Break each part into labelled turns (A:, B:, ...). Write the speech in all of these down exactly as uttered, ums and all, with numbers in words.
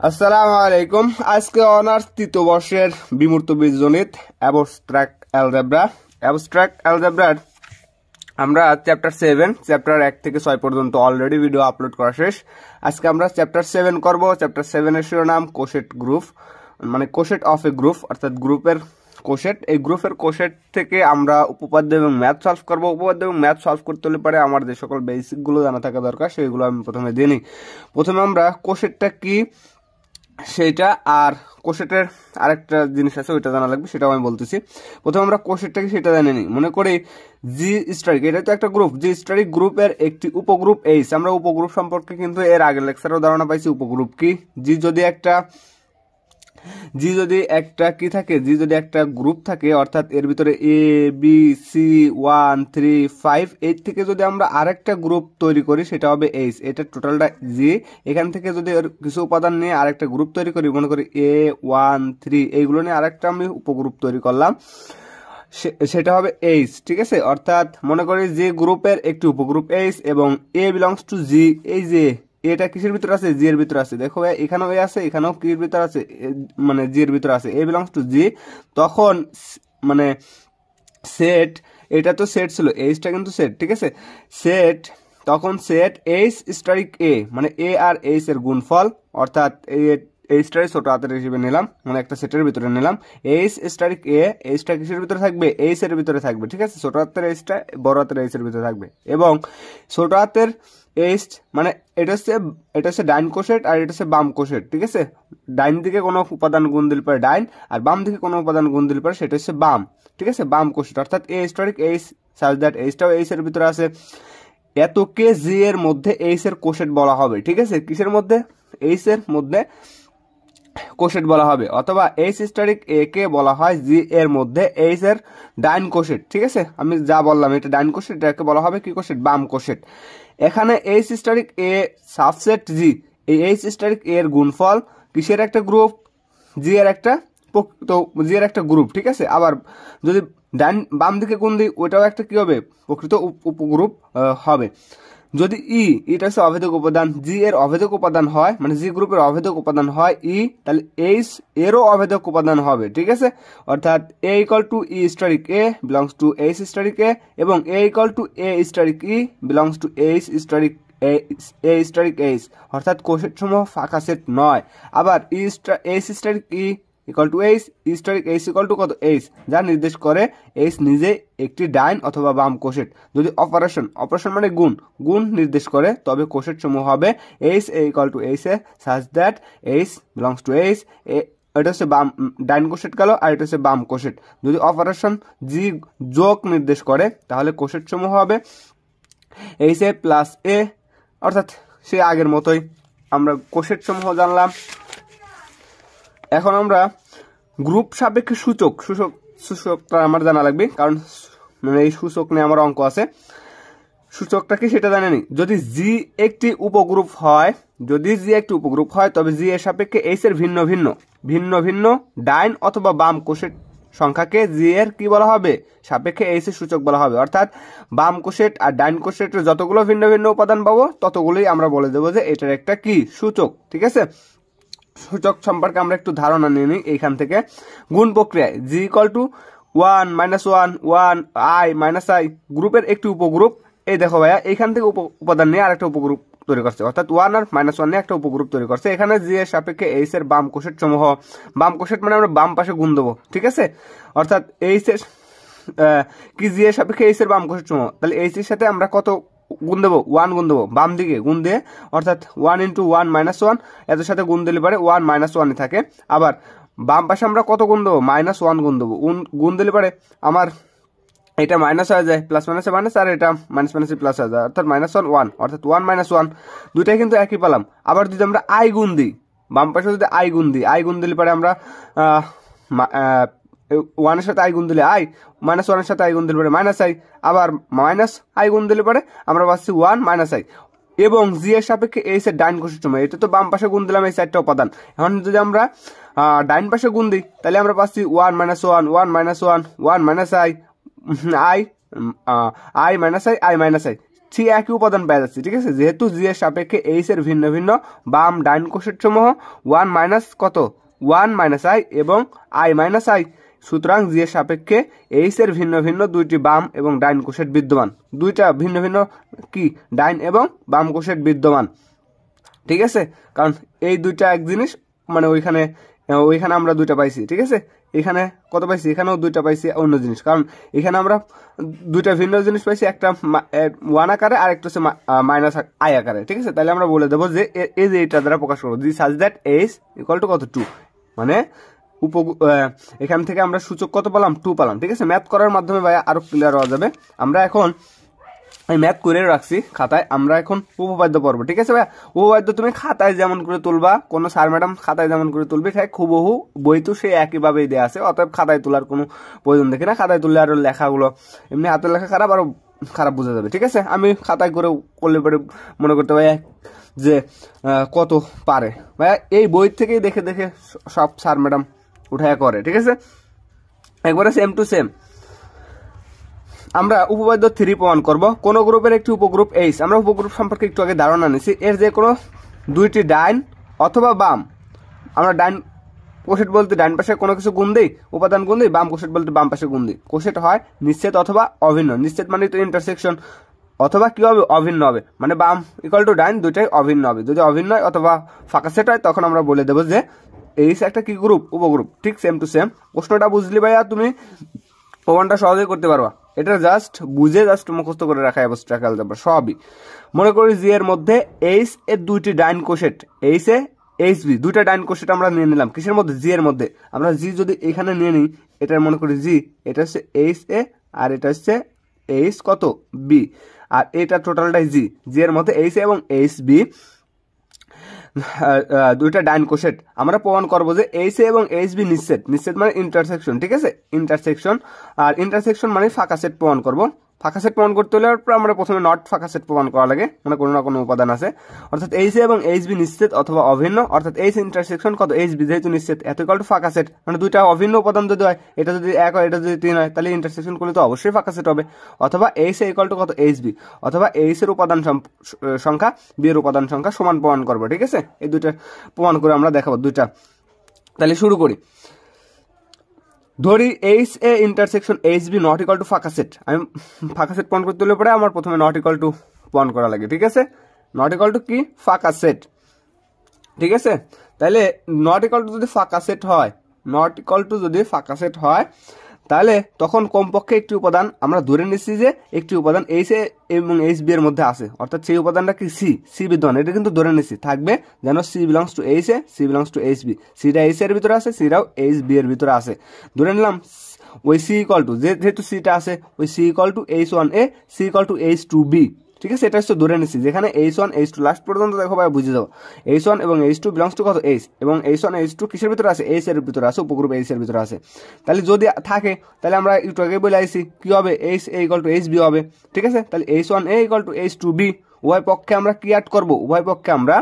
A: আসসালামু আলাইকুম। আজকে অনার্স তৃতীয় বর্ষের বিমূর্ত বীজগণিত অ্যাবস্ট্রাক্ট অ্যালজেব্রা অ্যাবস্ট্রাক্ট অ্যালজেব্রার আমরা চ্যাপ্টার সেভেন চ্যাপ্টার এক থেকে ছয় পর্যন্ত অলরেডি ভিডিও আপলোড করা শেষ। আজকে আমরা চ্যাপ্টার সেভেন করব। চ্যাপ্টার সেভেনের শিরোনাম কোশেট গ্রুপ, মানে কোশেট অফ এ গ্রুপ, অর্থাৎ গ্রুপের কোশেট। এই গ্রুপের কোশেট থেকে আমরা উপপাদ্য এবং ম্যাথ সলভ করব। উপপাদ্য এবং ম্যাথ সলভ করতে হলে পারে আমার যে সকল বেসিকগুলো জানা থাকা দরকার সেইগুলো আমি প্রথমে দিয়ে নিই। প্রথমে আমরা কোশেটটা কি সেইটা আর কোশেটের আরেকটা জিনিস আছে ওইটা জানা লাগবে, সেটাও আমি বলতেছি। প্রথমে আমরা কোশেটটাকে সেটা জানি নি। মনে করি জি স্টারিক, এটা তো একটা গ্রুপ। জি স্টারিক গ্রুপের একটি উপগ্রুপ এইচ। আমরা উপগ্রুপ সম্পর্কে কিন্তু এর আগের লেকচারেও ধারণা পাইছি। উপগ্রুপ কি, জি যদি একটা জি যদি একটা কি থাকে, জি যদি একটা গ্রুপ থাকে, অর্থাৎ এর ভিতরে A B C one three five eight থেকে যদি আমরা আরেকটা গ্রুপ তৈরি করি সেটা হবে এইচ। এটা টোটালটা জি। এখান থেকে যদি কিছু উপাদান নিয়ে আরেকটা গ্রুপ তৈরি করি, মনে করি এ ওয়ান থ্রি, এইগুলো নিয়ে আরেকটা আমি উপগ্রুপ তৈরি করলাম, সেটা হবে এইচ। ঠিক আছে, অর্থাৎ মনে করি যে গ্রুপের একটি উপগ্রুপ এইচ এবং এ বিলংস টু জি। এই যে এটা কিসের ভিতরে আছে, জি এর ভিতরে আছে। দেখো এখানেও এ আছে, এখানেও কির ভিতরে আছে, মানে জি এর ভিতরে আছে, এ বিলংস টু জি। তখন মানে সেট, এটা তো সেট ছিল, এইচটা কিন্তু সেট। ঠিক আছে, সেট তখন সেট এইচ স্টারিক এ, মানে এ আর এইচ এর গুণফল, অর্থাৎ এইচটাই ছোট হাতের হিসেবে নিলাম, মানে একটা সেটের ভিতরে নিলাম। এইচ স্টারিক এ, এইচটা কিসের ভিতরে থাকবে, এইচ এর ভিতরে থাকবে। ঠিক আছে, ছোট হাতের এইচটা বড় হাতের এইচ এর ভিতরে থাকবে। এবং ছোট হাতের এইচ মানে এটা হচ্ছে এটা হচ্ছে ডাইন কোশেট আর এটা হচ্ছে বাম কোশেট। ঠিক আছে, ডাইন দিকে কোনো উপাদান গুণ দিলে পারে ডাইন, আর বাম দিকে কোনো উপাদান গুণ দিলে পারে সেটা হচ্ছে বাম। ঠিক আছে, বাম কোশেট, অর্থাৎ a asterisk H such that এইচটাও এইচ এর ভিতরে আছে। এতকে জি এর মধ্যে এইচ এর কোশেট বলা হবে। ঠিক আছে, কিসের মধ্যে, এইচ এর মধ্যে কোশেট বলা হবে, অথবা এইচ স্টারিক এ কে বলা হয় জি এর মধ্যে এইচ এর ডাইন কোশেট। ঠিক আছে, আমি যা বললাম এটা ডাইন কোশেট, এটাকে বলা হবে কি কোশেট, বাম কোশেট। এখানে H asterisk a subset G, এই এইচ স্টারিক এ এর গুণফল কিসের একটা গ্রুপ, জি এর একটা তো জি এর একটা গ্রুপ। ঠিক আছে, আবার যদি ডাইন বাম দিকে গুণ দিই ওইটাও একটা কি হবে, প্রকৃত উপগ্রুপ হবে। যদি ই, এটা হচ্ছে অভেদক উপাদান, জি এর অভেদক উপাদান হয়, মানে জি গ্রুপের অভেদক উপাদান হয় ই, তাহলে এইচ এরও অভেদক উপাদান হবে। ঠিক আছে, অর্থাৎ a equal to e asterisk a belongs to H asterisk a, এবং a equal to a asterisk e belongs to H asterisk a asterisk H, অর্থাৎ কোশেট সমূহ ফাঁকা সেট নয়। আবার e H asterisk e equal to H, e asterisk H equal to কত, H, যা নির্দেশ করে এইচ নিজে একটি ডাইন অথবা বাম কোশেট। যদি অপারেশন, অপারেশন মানে গুণ, গুণ নির্দেশ করে তবে কোশেট সমূহ হবে H a equal to H a such that H belongs to H. এটা হচ্ছে বাম ডাইন কোশেট গেল, আর এটা হচ্ছে বাম কোশেট। যদি অপারেশন জি যোগ নির্দেশ করে তাহলে কোশেট সমূহ হবে এইচ এ প্লাস এ, অর্থাৎ সে আগের মতোই আমরা কোশেট সমূহ জানলাম। এখন আমরা গ্রুপ সাপেক্ষে সূচক, সূচক সূচকটা আমার জানা লাগবে, কারণ মানে এই সূচক নিয়ে আমার অঙ্ক আছে। সূচকটা কি সেটা জানেনি। যদি জি একটি উপগ্রুপ হয়, যদি জি একটি উপগ্রুপ হয় তবে জি এর সাপেক্ষে এইচ এর ভিন্ন ভিন্ন ভিন্ন ভিন্ন ডাইন অথবা বাম কোশেট সংখ্যাকে জি এর কি বলা হবে, সাপেক্ষে এইচ এর সূচক বলা হবে। অর্থাৎ বাম কোশেট আর ডাইন কোশেটের যতগুলো ভিন্ন ভিন্ন উপাদান পাবো ততগুলোই আমরা বলে দেবো যে এটার একটা কি সূচক। ঠিক আছে, সূচক সম্পর্কে আমরা একটু ধারণা নিয়ে নিই এইখান থেকে। গুণ প্রক্রিয়ায় G equal to one minus one one i minus i, গ্রুপের একটি উপগ্রুপ। এই দেখো ভাইয়া, এইখান থেকে উপাদান নিয়ে আরেকটা উপগ্রুপ তৈরি করছে, অর্থাৎ ওয়ান আর মাইনাস ওয়ান নিয়ে একটা উপগ্রুপ তৈরি করছে। এখানে জি এর সাপেক্ষে এইচ এর বাম কোশেট সমূহ, বাম কোশেট মানে আমরা বাম পাশে গুণ দেবো। ঠিক আছে, অর্থাৎ এইচ এর কি জি এর সাপেক্ষে এইচ এর বাম কোশেট সমূহ, তাহলে এইচ এর সাথে আমরা কত গুণ দেবো, ওয়ান গুণ দেবো বাম দিকে গুণ দিয়ে, অর্থাৎ one into one minus one, এদের সাথে গুণ দিলে পারে ওয়ান মাইনাস ওয়ানই থাকে। আবার বাম পাশে আমরা কত গুণ দেবো, মাইনাস ওয়ান গুণ দেবো। গুণ দিলে পারে আমার এটা মাইনাস হয়ে যায়, প্লাস মাইনাসে মাইনাস, আর এটা মাইনাস মাইনাসে প্লাস হয়ে যায়, অর্থাৎ মাইনাস ওয়ান ওয়ান, অর্থাৎ ওয়ান মাইনাস ওয়ান, দুইটাই কিন্তু একই পেলাম। আবার যদি আমরা আই গুণ দিই, বাম পাশে যদি আই গুণ দিই, আই গুণ দিলে পারে আমরা ওয়ানের সাথে আই গুণ দিলে আই, মাইনাস ওয়ানের সাথে আই গুণ দিলে পারে মাইনাস আই, আবার মাইনাস আই গুণ দিলে পারে আমরা পাচ্ছি ওয়ান মাইনাস আই। এবং জি এর সাপেক্ষে এইচ এর ডাইন কোশেট সমূহ, এটা তো বাম পাশে গুণ দিলাম এই চারটা উপাদান। এখন যদি আমরা ডাইন পাশে গুণ দিই তাহলে আমরা পাচ্ছি one minus one one minus one one minus i i i minus i i minus i, see একই উপাদান পেয়ে যাচ্ছি, ঠিক আছে। যেহেতু জি এর সাপেক্ষে এইচ এর ভিন্ন ভিন্ন বাম ডাইন কোষের সমূহ ওয়ান মাইনাস কত ওয়ান মাইনাস আই এবং আই মাইনাস আই, সুতরাং জি এর সাপেক্ষে এইচ এর ভিন্ন ভিন্ন দুইটি বাম এবং ডাইন কোষের বিদ্যমান, দুইটা ভিন্ন ভিন্ন কি ডাইন এবং বাম কোষের বিদ্যমান, ঠিক আছে। কারণ এই দুইটা এক জিনিস, মানে ওইখানে ওইখানে আমরা দুইটা পাইছি, ঠিক আছে। এখানে কত পাইছি, এখানেও দুইটা পাইছি অন্য জিনিস, কারণ এখানে আমরা দুইটা ভিন্ন জিনিস পাইছি, একটা ওয়ান আকারে আর একটা হচ্ছে মাইনাস আই আকারে, ঠিক আছে। তাহলে আমরা বলে দেবো যে এই যে এটা দ্বারা প্রকাশ করবো, G such that H equal to কত টু, মানে উপ এখান থেকে আমরা সূচক কত পেলাম, টু পেলাম, ঠিক আছে। ম্যাথ করার মাধ্যমে ভাই আরো ক্লিয়ার হওয়া যাবে। আমরা এখন আমি ম্যাথ করে রাখছি খাতায়, আমরা এখন উপপাদ্য পড়ব, ঠিক আছে ভাই। উপপাদ্য তুমি খাতায় যেমন করে তুলবা, কোনো স্যার ম্যাডাম খাতায় যেমন করে তুলবে, ঠিক খুবহু বই তো সেই একইভাবেই দেওয়া আছে, অতএব খাতায় তোলার কোনো প্রয়োজন দেখি না। খাতায় তুললে আরো লেখাগুলো এমনি হাতের লেখা খারাপ, আরো খারাপ বোঝা যাবে, ঠিক আছে। আমি খাতায় করে করলে পরে মনে করতে ভাই যে কত পারে ভাইয়া, এই বই থেকেই দেখে দেখে সব স্যার ম্যাডাম উঠায়া করে, ঠিক আছে, একবারে সেম টু সেম। আমরা উপপাদ্য থ্রি প্রমাণ করব। কোন গ্রুপের একটি উপগ্রুপ এইচ, আমরা উপগ্রুপ সম্পর্কে একটু আগে ধারণা নিছি, এর যে কোনো দুইটি ডাইন অথবা বাম, আমরা ডাইন কোষেট বলতে ডাইন পাশে কোনো কিছু গুণ দিই, উপাদান গুণ দিই, বাম কোষেট বলতে বাম পাশে গুণ দিই। কোষেট হয় নিশ্চিত অথবা অভিন্ন, নিশ্চিত মানে তো ইন্টারসেকশন, অথবা কি হবে অভিন্ন হবে, মানে বাম ইকুয়াল টু ডাইন দুইটাই অভিন্ন হবে। যদি অভিন্ন হয় অথবা ফাঁকা সেট হয় তখন আমরা বলে দেবো যে এইচ একটা কি গ্রুপ, উপগ্রুপ, ঠিক সেম টু সেম। প্রশ্নটা বুঝলি ভাইয়া তুমি প্রমাণটা সহজেই করতে পারবা, এটা জাস্ট বুঝে জাস্ট মুখস্থ করে রাখা অ্যাবস্ট্রাক্ট অ্যালজেব্রা সবই। মনে করি জি এর মধ্যে এইচ এর দুইটি ডাইন coset, H a H b দুইটা ডাইন কোষেট আমরা নিয়ে নিলাম, কিসের মধ্যে, জি এর মধ্যে। আমরা জি যদি এখানে নিয়ে নিই, এটা মনে করি জি, এটা হচ্ছে এইচ এ আর এটা হচ্ছে এইচ কত বি, আর এটা টোটালটাই জি, জি এর মধ্যে এইচ এ এবং এইচ বি দুইটা ডাইন কোষেট। আমরা প্রমাণ করবো যে এইচ এ এবং এইচ বি নিশ্চিত, নিশ্চিত মানে ইন্টারসেকশন, ঠিক আছে, ইন্টারসেকশন। আর ইন্টারসেকশন মানে ফাঁকা সেট প্রমাণ করবো। ফাঁকা সেট প্রমাণ করতে হলে আমরা প্রথমে নট ফাঁকা সেট প্রমাণ করা লাগে, মানে কোনো না কোনো উপাদান আছে, অর্থাৎ এইচ এ এবং এইচ বি নিশ্চিত অথবা অভিন্ন, অর্থাৎ এইচ ইন্টারসেকশন কত এইচ বি যেহেতু নিশ্চিত, এত ইকুয়াল টু ফাঁকা সেট, মানে দুইটা অভিন্ন উপাদান যদি হয়, এটা যদি এক হয় এটা যদি তিন হয়, তাহলে ইন্টারসেকশন করলে তো অবশ্যই ফাঁকা সেট হবে। অথবা এইচ এ ইকুয়াল টু কত এইচ বি, অথবা এইচ এর উপাদান সংখ্যা বি এর উপাদান সংখ্যা সমান প্রমাণ করবো, ঠিক আছে। এই দুইটা প্রমাণ করে আমরা দেখাবো দুইটা। তাহলে শুরু করি। ধরি H a intersection H b not equal to ফাঁকা সেট। আমি ফাঁকা সেট প্রমাণ করতে হলে পরে আমার প্রথমে নট ইকুয়াল টু প্রমাণ করা লাগে, ঠিক আছে। নট ইকুয়াল টু কি, ফাঁকা সেট, ঠিক আছে। তাহলে নট ইকুয়াল টু যদি ফাঁকা সেট হয়, নট ইকুয়াল টু যদি ফাঁকা সেট হয়, তাহলে তখন কমপক্ষে একটি উপাদান আমরা ধরে নিচ্ছি যে একটি উপাদান এইচ এ এবং এইচ বি এর মধ্যে আছে, অর্থাৎ সেই উপাদানটা কি সি, সি বিদ্যমান, এটা কিন্তু ধরে নিচ্ছি থাকবে যেন c belongs to H a, c belongs to H b, সিটা এইচ এর ভিতরে আছে, সিটাও এইচ বি এর ভিতরে আছে। ধরে নিলাম ওই সি ইকুয়াল টু, যেহেতু সিটা আছে, ওই c equal to H one a, c equal to H two b, ঠিক আছে। এটা হচ্ছে ধরে নিচ্ছি, যেখানে H one H two last পর্যন্ত দেখো ভাই বুঝে যাবো, এইচ ওয়ান এবং এইচ টু বিলংস টু কত এইচ, এবং এইচ ওয়ান এইচ টু কিসের ভিতরে আছে, এইচ এর ভিতরে আছে, উপগ্রুপ এইচ এর ভিতরে আছে। তাহলে যদি থাকে তাহলে আমরা একটু আগে বলে আইছি কি হবে, H a equal to H b হবে, ঠিক আছে। তাহলে H one a equal to H two b, উভয় পক্ষে আমরা কি অ্যাড করবো, উভয় পক্ষে আমরা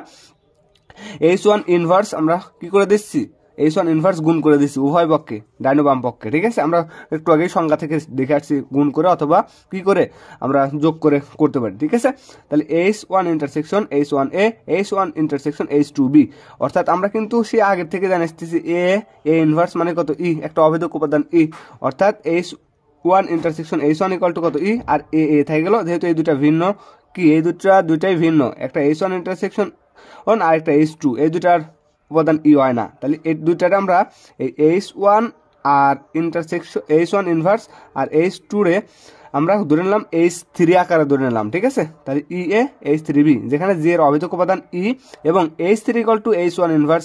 A: এইচ ওয়ান ইনভার্স আমরা কি করে দিচ্ছি, এইচ ওয়ান ইনভার্স গুণ করে দিচ্ছি উভয় পক্ষে, ডাইন ও বাম পক্ষে, ঠিক আছে। আমরা একটু আগেই সংজ্ঞা থেকে দেখে আসছি গুণ করে অথবা কি করে আমরা যোগ করে করতে পারি, ঠিক আছে। তাহলে H one intersection H one a, H one intersection H two b, অর্থাৎ আমরা কিন্তু সে আগের থেকে জানিয়েছি এ এ ইনভার্স মানে কত ই, একটা অভেদক উপাদান ই, অর্থাৎ H one intersection H one equal to কত ই, আর এ এ থেকে গেল, যেহেতু এই দুটা ভিন্ন কি, এই দুটা দুইটাই ভিন্ন, একটা এইচ ওয়ান ইন্টারসেকশন আর একটা এইচ টু, এই দুটার উপাদান ই হয় না। তাহলে এই দুইটারে আমরা এই এইচ ওয়ান আর ইন্টারসেকশন এইচ ওয়ান ইনভার্স আর এইচ টু রে আমরা ধরে নিলাম এইচ থ্রি আকারে ধরে নিলাম, ঠিক আছে। তাহলে e a H three b, যেখানে জি এর অভেদক উপাদান ই এবং H three equal to H one inverse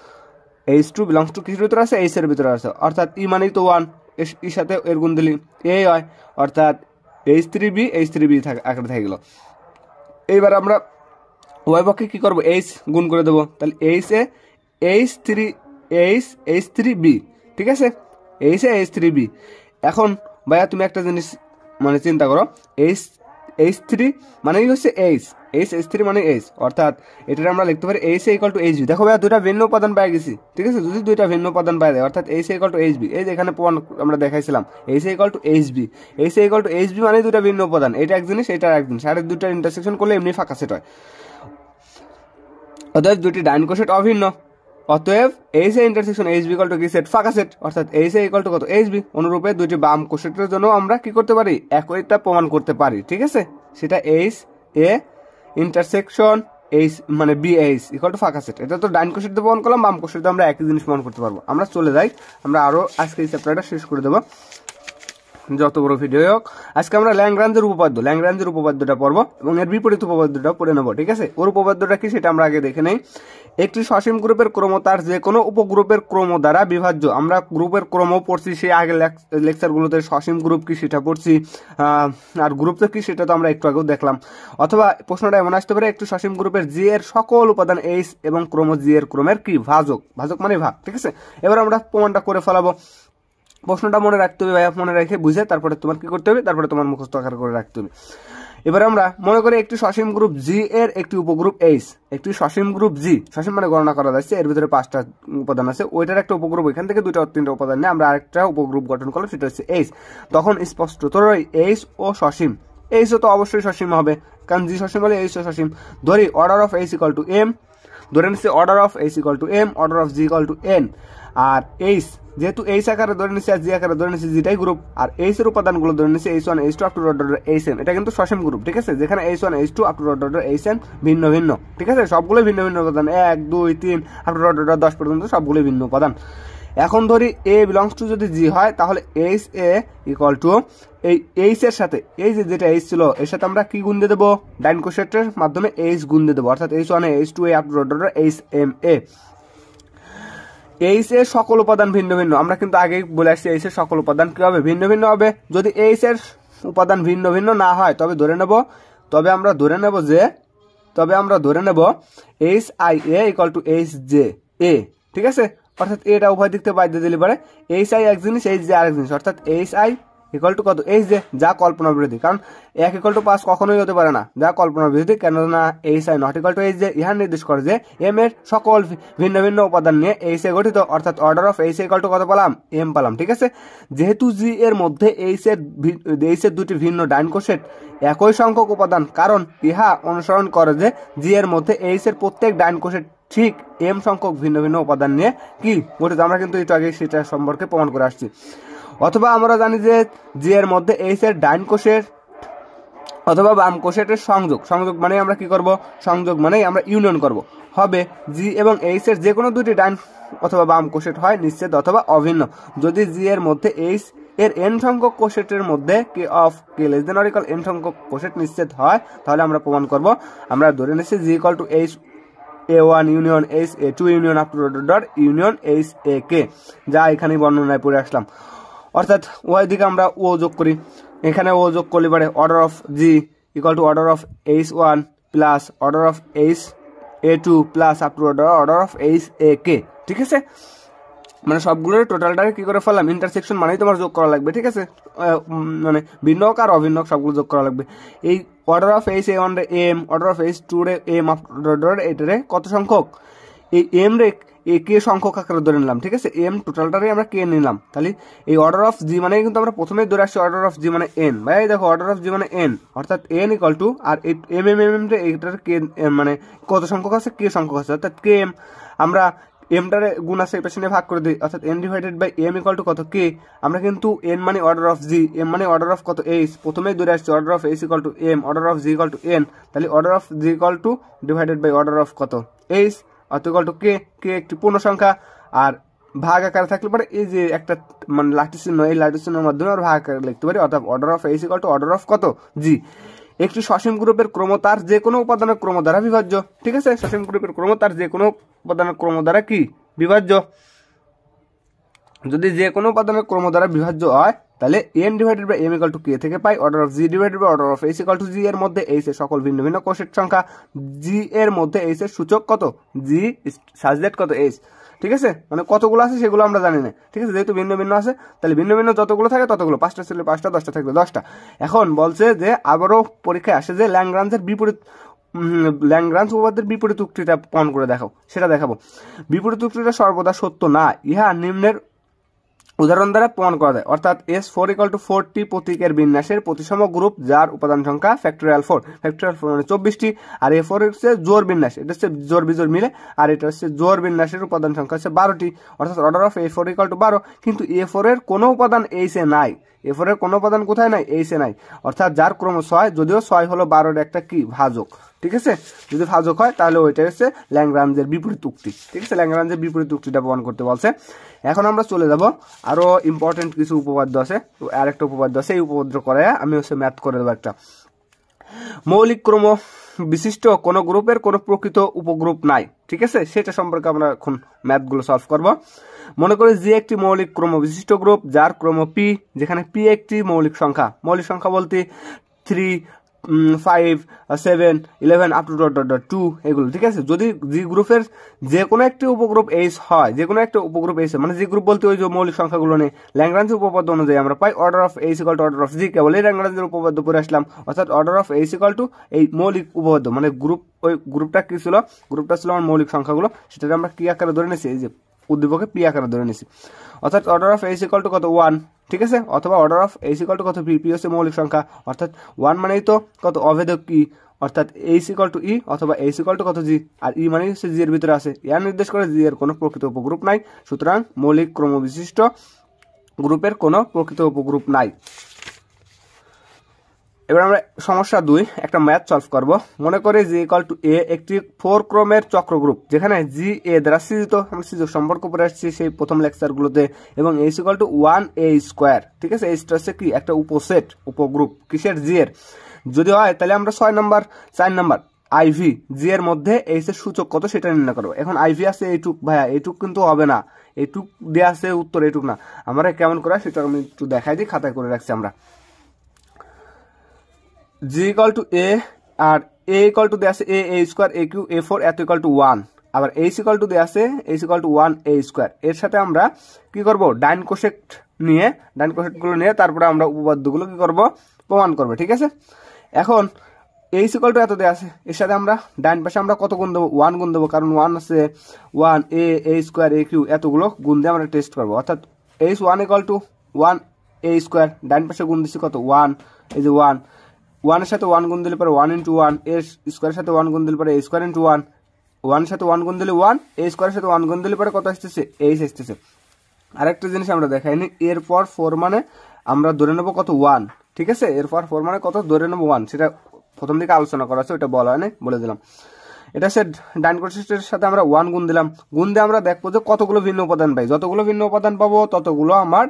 A: H two belongs to কিসের ভিতরে আছে, এইচ এর ভিতরে আছে, অর্থাৎ ই মানেই তো ওয়ান, এর সাথে এর গুণ দিলি এ হয়, অর্থাৎ H three b H three b আকারে থেকে গেল। এইবার আমরা উভয় পক্ষে কি করবো, এইচ গুণ করে দেবো, তাহলে H a H three H H three b, ঠিক আছে, H a H three b. এখন ভাইয়া তুমি একটা জিনিস মানে চিন্তা করো, এইচ এইচ থ্রি মানেই হচ্ছে এইচ, এইচ এইচ থ্রি মানে এইচ, অর্থাৎ এটা আমরা লিখতে পারি H equal to H b. দেখো ভাইয়া দুইটা ভিন্ন উপাদান পাই গেছি, ঠিক আছে, যদি দুইটা ভিন্ন উপাদান পাই দেয় অর্থাৎ H equal to H b, এই যে এখানে প্রমাণ আমরা দেখাইছিলাম H equal to H b, H equal to H b মানে দুইটা ভিন্ন উপাদান, এটা এক জিনিস এটা এক জিনিস, আর দুইটার ইন্টারসেকশন করলে এমনি ফাঁকা সেট হয়। অতএব দুইটি ডাইন কোসেট অভিন্ন, অতএব H a intersection H b equal to কি সেট, ফাঁকা সেট, অর্থাৎ এইচ এ ইকুয়াল টু কত এইচ বি। অনুরূপে দুইটি বাম কোসেটের জন্য আমরা কি করতে পারি, একইটা প্রমাণ করতে পারি, ঠিক আছে, সেটা এইচ এ ইন্টারসেকশন এইচ মানে বি এইচ ইকুয়াল টু ফাঁকা সেট। এটা তো ডাইন কোসেট দিয়ে প্রমাণ করলাম, বাম কোসেট দিয়ে আমরা একই জিনিস প্রমাণ করতে পারবো। আমরা চলে যাই, আমরা আরো আজকে এই চ্যাপ্টারটা শেষ করে দেবো, যত বড় ভিডিও হোক। আজকে আমরা ল্যাংরাঞ্জের উপপাদ্য ল্যাংরাঞ্জের উপপাদ্যটা পড়বো এবং এর বিপরীত উপপাদ্যটা পড়ে নেবো, ঠিক আছে। ওর উপপাদ্যটা কি সেটা আমরা আগে দেখে নেই। একটি সসীম গ্রুপের ক্রম তার যে কোনো উপগ্রুপের ক্রম দ্বারা বিভাজ্য। আমরা গ্রুপের ক্রম পড়ছি, সেই আগে লেকচারগুলোতে সসীম গ্রুপ কি সেটা পড়ছি, আর গ্রুপ তো কি সেটা তো আমরা একটু আগেও দেখলাম। অথবা প্রশ্নটা এমন আসতে পারে, একটি সসীম গ্রুপের জি এর সকল উপাদান এইচ এবং ক্রম জি এর ক্রমের কি ভাজক, ভাজক মানে ভাগ, ঠিক আছে। এবার আমরা প্রমাণটা করে ফেলাবো। প্রশ্নটা মনে রাখতে হবে ভাইয়া, মনে রেখে বুঝে তারপরে তোমার কি করতে হবে, তারপরে তোমার মুখস্থ আকার করে রাখতে হবে। এবার আমরা মনে করি একটি সসীম গ্রুপ জি এর একটি উপগ্রুপ এইচ, একটি সসীম গ্রুপ জি, সসীম মানে গণনা করা যাচ্ছে, এর ভিতরে পাঁচটা উপাদান আছে, ওইটার একটা উপগ্রুপ, এখান থেকে দুইটা তিনটা উপাদান নিয়ে আমরা আরেকটা উপগ্রুপ গঠন করলাম, সেটা হচ্ছে এইচ। তখন স্পষ্টতই এইচ ও সসীম, এইচ তো অবশ্যই সসীম হবে, কারণ জি সসীম হলে এইচ ও সসীম। ধরি order of H equal to m, ধরে নিচ্ছি order of H equal to m, order of G equal to n, আর এইচ যেহেতু এইচ আকারে ধরে নিচ্ছি আর জি আকারে ধরে নিচ্ছি, জিটাই গ্রুপ, আর এইচ এর উপাদানগুলো ধরে নিচ্ছি H one H two up to order H n, এটা কিন্তু সসীম গ্রুপ, ঠিক আছে, যেখানে H one H two up to order H n ভিন্ন ভিন্ন, ঠিক আছে, সবগুলো ভিন্ন ভিন্ন উপাদান, এক দুই তিন আপ টু অর্ডার দশ পর্যন্ত সবগুলো ভিন্ন উপাদান। এখন ধরি এ বিলংস টু যদি জি হয়, তাহলে এইচ এ ইকুয়াল টু এই এইচ এর সাথে, এই যে যেটা এইচ ছিল এর সাথে আমরা কি গুণ দিয়ে দেবো, ডাইন কোসেটের মাধ্যমে এইচ গুণ দিয়ে দেবো, অর্থাৎ H one H two up to order H m a. H এর সকল উপাদান ভিন্ন ভিন্ন, আমরা কিন্তু আগেই বলে আসছি এইচ এর সকল উপাদান কি হবে, ভিন্ন ভিন্ন হবে। যদি এইচ এর উপাদান ভিন্ন ভিন্ন না হয় তবে ধরে নেব, তবে আমরা ধরে নেব যে তবে আমরা ধরে নেব H i a equal to H j a, ঠিক আছে, অর্থাৎ এটা উভয় দিক থেকে বাদ দিয়ে দিলে পারে, এইচ আই এক জিনিস এইচ জে আরেক জিনিস, অর্থাৎ এইচ আই ইকুয়াল টু কত এইচ জে, যা কল্পনা বিরোধী, কারণ এক ইকুয়াল টু পাঁচ কখনোই হতে পারে না, যা কল্পনা বিরোধী, কেননা H i not equal to H j ইহা নির্দেশ করে যে এম এর সকল ভিন্ন ভিন্ন উপাদান নিয়ে এইচ এ গঠিত, অর্থাৎ order of H equal to কত পেলাম, এম পেলাম, ঠিক আছে। যেহেতু জি এর মধ্যে এইচ এর এইচ এর দুটি ভিন্ন ডাইন কোসেট একই সংখ্যক উপাদান, কারণ ইহা অনুসরণ করে যে জি এর মধ্যে এইচ এর প্রত্যেক ডাইন কোসেট ঠিক এম সংখ্যক ভিন্ন ভিন্ন উপাদান নিয়ে কি গঠিত, আমরা কিন্তু একটু আগে সেটা সম্পর্কে প্রমাণ করে আসছি। অথবা আমরা জানি যে জি এর মধ্যে এইচ এর ডাইন কোষের অথবা বাম কোষেটের সংযোগ, সংযোগ মানে আমরা কি করব, সংযোগ মানে আমরা ইউনিয়ন করব, হবে জি এবং এইচ এর যে কোনো দুটি ডাইন অথবা বাম কোষেট হয় নিশ্চিত অথবা অভিন্ন। যদি জি এর মধ্যে এইচ এর এন সংখ্যক কোষেটের মধ্যে k of k less than or equal n সংখ্যক কোষেট নিশ্চিত হয়, তাহলে আমরা প্রমাণ করব, আমরা ধরে নিচ্ছি G equal to H a one union H a two union up to dot union H a k, যা এখানে বর্ণনায় পড়ে আসলাম। অর্থাৎ উভয় দিকে আমরা ও যোগ করি, এখানে ও যোগ করলে পারে order of G equal to order of H one plus order of H a two plus up to order order of H a k, ঠিক আছে। মানে সবগুলোর টোটালটাকে কি করে ফেললাম, ইন্টারসেকশন মানেই তোমার যোগ করা লাগবে, ঠিক আছে, মানে ভিন্ন হোক আর অভিন্ন হোক সবগুলো যোগ করা লাগবে। এই order of H a one রে m, order of H two রে এম, আপ টু অর্ডার এটারে কত সংখ্যক, এই এম রে এ কে সংখ্যক আকারে ধরে নিলাম, ঠিক আছে, এম টোটালটারে আমরা কে নিলাম, তাহলে এই অর্ডার অফ জি মানে কিন্তু আমরা প্রথমেই ধরে আসছি অর্ডার অফ জি মানে এন, ভাই দেখো অর্ডার অফ জি মানে এন, অর্থাৎ এন ইকুয়াল টু আর এম এম এম এম রে এইটার কে মানে কত সংখ্যক আছে, কে সংখ্যক আছে, অর্থাৎ কে এম, আমরা এমটারে গুণ আছে এটা ভাগ করে দিই, অর্থাৎ n divided by m equal to কত কে, আমরা কিন্তু এন মানে অর্ডার অফ জি, এম মানে অর্ডার অফ কত এইচ, প্রথমেই ধরে আসছি order of H equal to m, order of G equal to n, তাহলে order of G equal to divided by order of কত এইচ, অর্থাৎ ইকুয়াল টু কে, কে একটি পূর্ণ সংখ্যা, আর ভাগ আকারে থাকলে পরে এই যে একটা মানে লাঠি চিহ্ন, এই লাঠি চিহ্নের মাধ্যমে আমরা ভাগ আকারে লিখতে পারি, অর্থাৎ order of H equal to order of কত জি। একটি সসীম গ্রুপের ক্রম তার যে কোনো উপাদানের ক্রম দ্বারা বিভাজ্য, ঠিক আছে, সসীম গ্রুপের ক্রম তার যে কোনো উপাদানের ক্রম দ্বারা কি বিভাজ্য। যদি যে কোনো উপাদানের ক্রম দ্বারা বিভাজ্য হয় তাহলে n divided by m equal to k থেকে পাই order of G divided by order of H equal to G এর মধ্যে এইচ এর সকল ভিন্ন ভিন্ন কোষের সংখ্যা, জি এর মধ্যে এইচ এর সূচক কত, জি সাজ দ্যাট কত এইচ, ঠিক আছে, মানে কতগুলো আছে সেগুলো আমরা জানি না, ঠিক আছে, যেহেতু ভিন্ন ভিন্ন আছে তাহলে ভিন্ন ভিন্ন যতগুলো থাকে ততগুলো, পাঁচটা ছিল পাঁচটা, দশটা থাকবে দশটা। এখন বলছে যে আবারও পরীক্ষায় আসে যে ল্যাংরাঞ্জের বিপরীত ল্যাগ্রাঞ্জ উপপাদ্যের বিপরীত উক্তিটা প্রমাণ করে দেখাও, সেটা দেখাবো। বিপরীত উক্তিটা সর্বদা সত্য না, ইহা নিম্নের উদাহরণ দ্বারা প্রমাণ করা যায়। অর্থাৎ এস ফোর ইকুয়াল টু ফোরটি প্রতীকের বিন্যাসের প্রতিসম গ্রুপ যার উপাদান সংখ্যা ফ্যাক্টোরিয়াল ফোর, ফ্যাক্টোরিয়াল ফোর মানে চব্বিশটি, আর এ ফোর হচ্ছে জোর বিন্যাস, এটা হচ্ছে জোর বিজোর মিলে, আর এটা হচ্ছে জোর বিন্যাসের উপাদান সংখ্যা হচ্ছে বারোটি, অর্থাৎ order of A four equal to বারো। কিন্তু এ ফোর এর কোনো উপাদান এইসে নাই, এ ফোর এর কোনো উপাদান কোথায় নাই, এইসে নাই, অর্থাৎ যার ক্রম ছয়, যদিও ছয় হলো বারোর একটা কি ভাজক, ঠিক আছে, যদি ভাজক হয় তাহলে ওইটা হচ্ছে ল্যাগ্রাঞ্জের বিপরীত উক্তি, ঠিক আছে, ল্যাগ্রাঞ্জের বিপরীত উক্তিটা প্রমাণ করতে বলছে। এখন আমরা চলে যাব আরো ইম্পর্টেন্ট কিছু উপপাদ্য আছে, আর একটা উপপাদ্য আছে, এই উপপাদ্য করে আমি হচ্ছে ম্যাথ করে দেবো একটা। মৌলিক ক্রম বিশিষ্ট কোন গ্রুপের কোন প্রকৃত উপগ্রুপ নাই, ঠিক আছে, সেটা সম্পর্কে আমরা এখন ম্যাথগুলো সলভ করব। মনে করি যে একটি মৌলিক ক্রম বিশিষ্ট গ্রুপ যার ক্রম পি, যেখানে পি একটি মৌলিক সংখ্যা, মৌলিক সংখ্যা বলতে three, five, seven, eleven up to dot dot dot two, এগুলো, ঠিক আছে। যদি জি গ্রুপের যে কোনো একটি উপগ্রুপ এইচ হয়, যে কোনো একটা উপগ্রুপ এইচ, মানে জি গ্রুপ বলতে ওই যে মৌলিক সংখ্যাগুলো নেই, ল্যাগ্রাঞ্জ উপপাদ্য অনুযায়ী আমরা পাই order of H equal to order of G, কেবল এই ল্যাগ্রাঞ্জের উপপাদ্য পড়ে আসলাম, অর্থাৎ order of H equal to এই মৌলিক উপপাদ্য, মানে গ্রুপ, ওই গ্রুপটা কি ছিল, গ্রুপটা ছিল আমার মৌলিক সংখ্যাগুলো, সেটা আমরা কি আকারে ধরে নিয়েছি, এই যে উদ্দীপকে পি আকারে ধরে নিয়েছি, অর্থাৎ order of H equal to কত ওয়ান, ঠিক আছে, অথবা order of H equal to কত পি, পি হচ্ছে মৌলিক সংখ্যা, অর্থাৎ ওয়ান মানেই তো কত অভেদক ই, অর্থাৎ এইচ ইকুয়াল টু ই, অথবা এইচ ইকুয়াল টু কত জি, আর ই মানে হচ্ছে জি এর ভিতরে আছে, ইয়ার নির্দেশ করে জি এর কোনো প্রকৃত উপগ্রুপ নাই, সুতরাং মৌলিক ক্রম বিশিষ্ট গ্রুপের কোনো প্রকৃত উপগ্রুপ নাই। এবার আমরা সমস্যা দুই একটা ম্যাথ সলভ করব। মনে করি জি ইকুয়াল টু এ একটি ফোর ক্রমের চক্র গ্রুপ, যেখানে জি এ দ্বারা সৃজিত, আমরা সৃজক সম্পর্ক পড়ে আসছি সেই প্রথম লেকচারগুলোতে, এবং H equal to one A square, ঠিক আছে, এইচটা হচ্ছে কি একটা উপসেট, উপগ্রুপ কিসের, জি এর। যদি হয় তাহলে আমরা ছয় নম্বর চার নম্বর আইভি জি এর মধ্যে এইচ এর সূচক কত সেটা নির্ণয় করবো। এখন আইভি আছে এইটুক, ভাইয়া এইটুক কিন্তু হবে না, এইটুক দেওয়া আছে উত্তর, এইটুক না, আমরা কেমন করে সেটা আমি একটু দেখাই দিই, খাতায় করে রাখছি আমরা। জি ইকুয়াল টু এ, আর এ ইকুয়াল টু দেওয়া আছে a a square a cube a four এত ইকুয়াল টু ওয়ান, আবার এইচ ইকুয়াল টু দেওয়া আছে H equal to one A square. এর সাথে আমরা কি করব, ডাইন কোশেট নিয়ে, ডাইন কোশেটগুলো নিয়ে তারপরে আমরা উপপাদ্যগুলো কি করব, প্রমাণ করবো, ঠিক আছে। এখন এইচ ইকুয়াল টু এত দেওয়া আছে, এর সাথে আমরা ডাইন পাশে আমরা কত গুণ দেবো, ওয়ান গুণ দেবো, কারণ ওয়ান আছে one a a square a cube, এতগুলো গুণ দিয়ে আমরা টেস্ট করবো, অর্থাৎ H one equal to one A square, ডাইন পাশে গুণ দিচ্ছি কত ওয়ান, এই যে ওয়ান, ওয়ানের সাথে ওয়ান গুণ দিলে পরে ওয়ান ইন্টু ওয়ান, এর স্কোয়ারের সাথে ওয়ান গুণ দিলে পরে এ স্কোয়ার ইন্টু ওয়ান, ওয়ানের সাথে ওয়ান গুণ দিলে ওয়ান, এ স্কোয়ারের সাথে ওয়ান গুণ দিলে পরে কত আসতেছে, এইচ আসতেছে। আরেকটা জিনিস আমরা দেখাইনি, এরপর ফোর মানে আমরা ধরে নেবো কত ওয়ান, ঠিক আছে, এরপর ফোর মানে কত ধরে নেবো ওয়ান, সেটা প্রথম দিকে আলোচনা করা আছে, ওটা বলা হয়নি, বলে দিলাম। এটা হচ্ছে ডাইন কোশেটের সাথে আমরা ওয়ান গুণ দিলাম, গুণ দিয়ে আমরা দেখবো যে কতগুলো ভিন্ন উপাদান পাই, যতগুলো ভিন্ন উপাদান পাবো ততগুলো আমার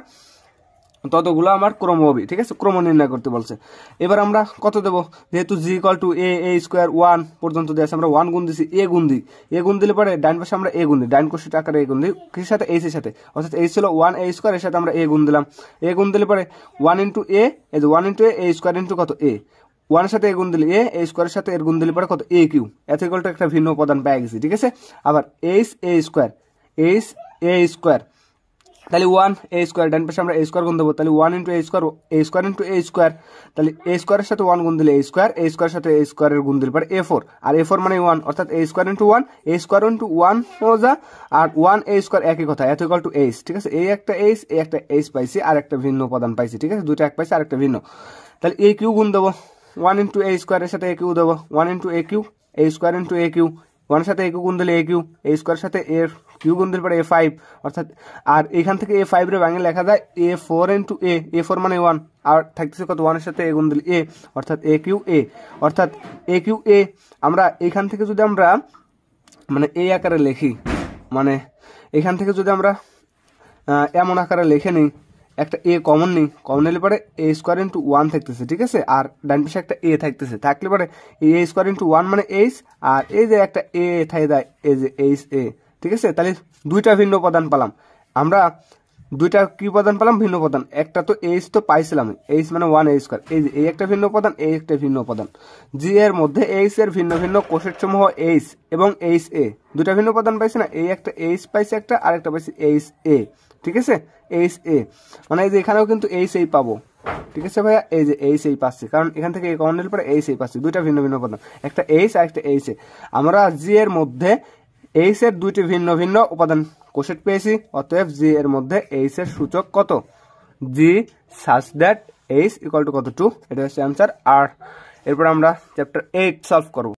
A: ততগুলো আমার ক্রম হবে, ঠিক আছে, ক্রম নির্ণয় করতে বলছে। এবার আমরা কত দেবো, যেহেতু G equal to a a square one পর্যন্ত দিয়ে আমরা ওয়ান গুণ দিছি, এ গুণ দিই, এ গুণ দিলে পরে ডাইন পাশে আমরা এ গুণ দিই, ডাইন কোশেট আকারে এ গুণ দিই, কিসের সাথে, এইচ এর সাথে, অর্থাৎ এইচ ছিল ওয়ান এ স্কোয়ার, এর সাথে আমরা এ গুণ দিলাম, এ গুণ দিলে পরে ওয়ান ইন্টু এ, এই যে one into a square into কত এ, ওয়ানের সাথে এ গুণ দিলে এ, এ স্কোয়ারের সাথে এর গুণ দিলে পরে কত এ কিউ, এত ইকুয়াল টু একটা ভিন্ন উপাদান পেয়ে গেছি, ঠিক আছে। আবার H a square, H a square, তাহলে ওয়ান এ স্কোয়ার, ডান পাশে আমরা এ স্কোয়ার গুণ দেবো, তাহলে one into a square, a square into a square, তাহলে এ স্কোয়ারের সাথে ওয়ান গুণ দিলে এ স্কোয়ার, এ স্কোয়ারের সাথে এ স্কোয়ারের গুণ দিলে পরে এ ফোর, আর এ ফোর মানে ওয়ান, অর্থাৎ A square into one, A square into one মজা, আর ওয়ান এ স্কোয়ার একই কথা, এত ইকুয়াল টু এইচ, ঠিক আছে, এই একটা এইচ, এই একটা এইচ পাইছি, আর একটা ভিন্ন উপাদান পাইছি, ঠিক আছে, দুইটা এক পাইছি আর একটা ভিন্ন, তাহলে এ কিউ গুণ দেবো, ওয়ান ইন্টু এ স্কোয়ারের সাথে এ কিউ দেবো, one into A cube, A square into A cube, ওয়ানের সাথে এ কিউ গুণ দিলে এ কিউ, এ স্কোয়ারের সাথে এ কিউ গুণ দিলে পরে এ ফাইভ, অর্থাৎ আর এখান থেকে এ ফাইভ রে ভাঙে লেখা যায় A four into A, A four মানে ওয়ান, আর থাকতেছে কত ওয়ানের সাথে এ গুণ দিলে এ, অর্থাৎ এ কিউ এ, অর্থাৎ এ কিউ এ। আমরা এখান থেকে যদি আমরা মানে এই আকারে লিখি, মানে এখান থেকে যদি আমরা এমন আকারে লিখে নিই, একটা এ কমন নেই, কমন নিলে পরে এ স্কোয়ার ইন্টু ওয়ান থাকতেছে, ঠিক আছে, আর ডান পাশে একটা এ থাকতেছে, থাকলে পরে এ স্কোয়ার ইন্টু ওয়ান মানে এইচ, আর এই যে একটা এ থাকে দেয় এই যে এইচ এ, ঠিক আছে, তাহলে দুইটা ভিন্ন উপাদান পেলাম আমরা, দুইটা কি উপাদান পেলাম, ভিন্ন উপাদান, একটা তো এইচ তো পাইছিলাম, এইচ মানে ওয়ান এ স্কোয়ার, এই যে এই একটা ভিন্ন উপাদান, এই একটা ভিন্ন উপাদান, জি এর মধ্যে এইচ এর ভিন্ন ভিন্ন কোষের সমূহ এইচ এবং এইচ এ, দুইটা ভিন্ন উপাদান পাইছি না, এই একটা এইচ পাইছি একটা, আর একটা পাইছি এইচ এ, ঠিক আছে, এইচ এ, মানে এই যে এখানেও কিন্তু এইচ এই পাবো, ঠিক আছে ভাইয়া, এই যে এইচ এই পাচ্ছি, কারণ এখান থেকে কমন নিলে পরে এইচ এই পাচ্ছি, দুইটা ভিন্ন ভিন্ন উপাদান, একটা এইচ আর একটা এইচ এ। আমরা জি এর মধ্যে এইচ এর দুইটি ভিন্ন ভিন্ন উপাদান কোশেট পেয়েছি, অতএব জি এর মধ্যে এইচ এর সূচক কত, G such that H equal to কত টু, এটা হচ্ছে অ্যান্সার। আর এরপর আমরা চ্যাপ্টার এইট সলভ করব।